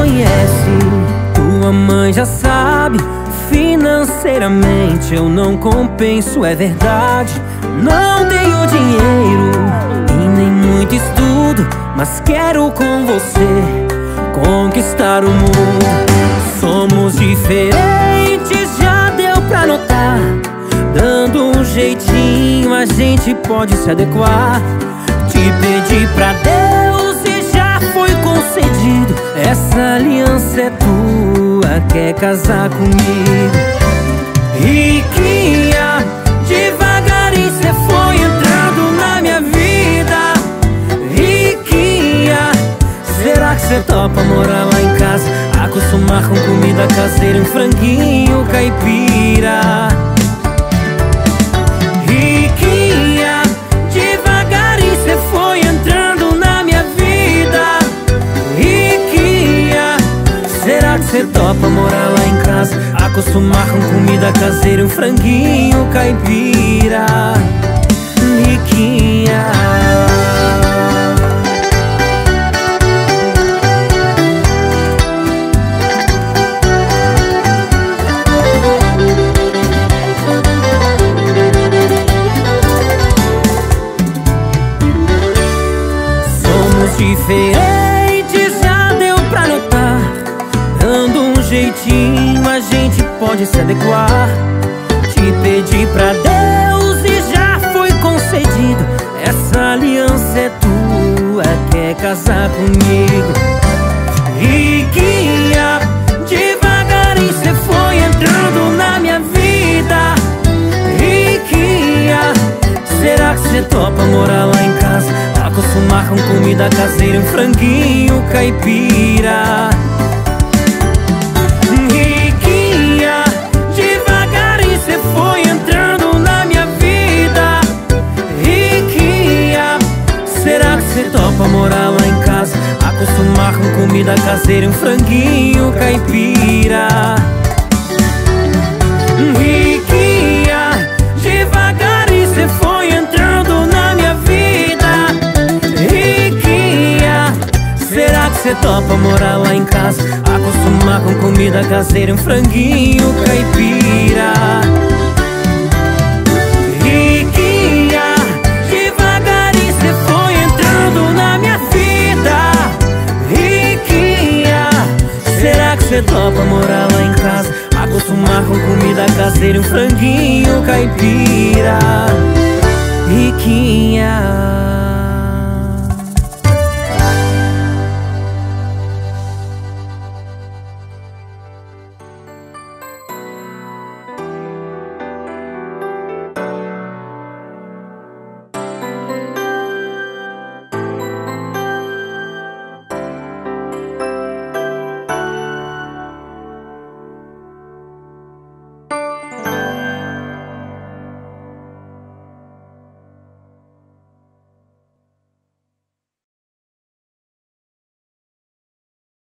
conhece, tua mãe já sabe. Financeiramente eu não compenso, é verdade. Não tenho dinheiro e nem muito estudo, mas quero com você conquistar o mundo. Somos diferentes, já deu pra notar. Dando um jeitinho a gente pode se adequar. Te pedi pra Deus e já foi concedido. Essa aliança é tua, quer casar comigo? Riquinha, devagarinho cê foi entrando na minha vida. Riquinha, será que cê topa morar lá em casa? Acostumar com comida caseira, um franguinho caipira. Riquinha, devagarinho cê foi entrando na minha vida. Riquinha, será que cê topa morar lá em casa? Acostumar com comida caseira, um franguinho caipira. Riquinha. Diferentes, já deu pra notar. Dando um jeitinho a gente pode se adequar. Te pedi pra Deus e já foi concedido. Essa aliança é tua, quer casar comigo? Riquinha, devagarinho cê foi entrando na minha vida. Riquinha, será que cê topa morar lá em casa? Acostumar com comida caseira, um franguinho caipira. Riquinha, devagarinho cê foi entrando na minha vida. Riquinha, será que cê topa morar lá em casa? Acostumar com comida caseira, um franguinho caipira. Riquinha, devagarinho cê foi entrando na minha vida. Riquinha, será que cê topa morar lá em casa? Acostumar com comida caseira, um franguinho caipira. Riquinha, devagarinho cê foi entrando na minha vida. Riquinha, será que cê topa morar lá em casa? Acostumar com comida caseira, um franguinho caipira. Riquinha.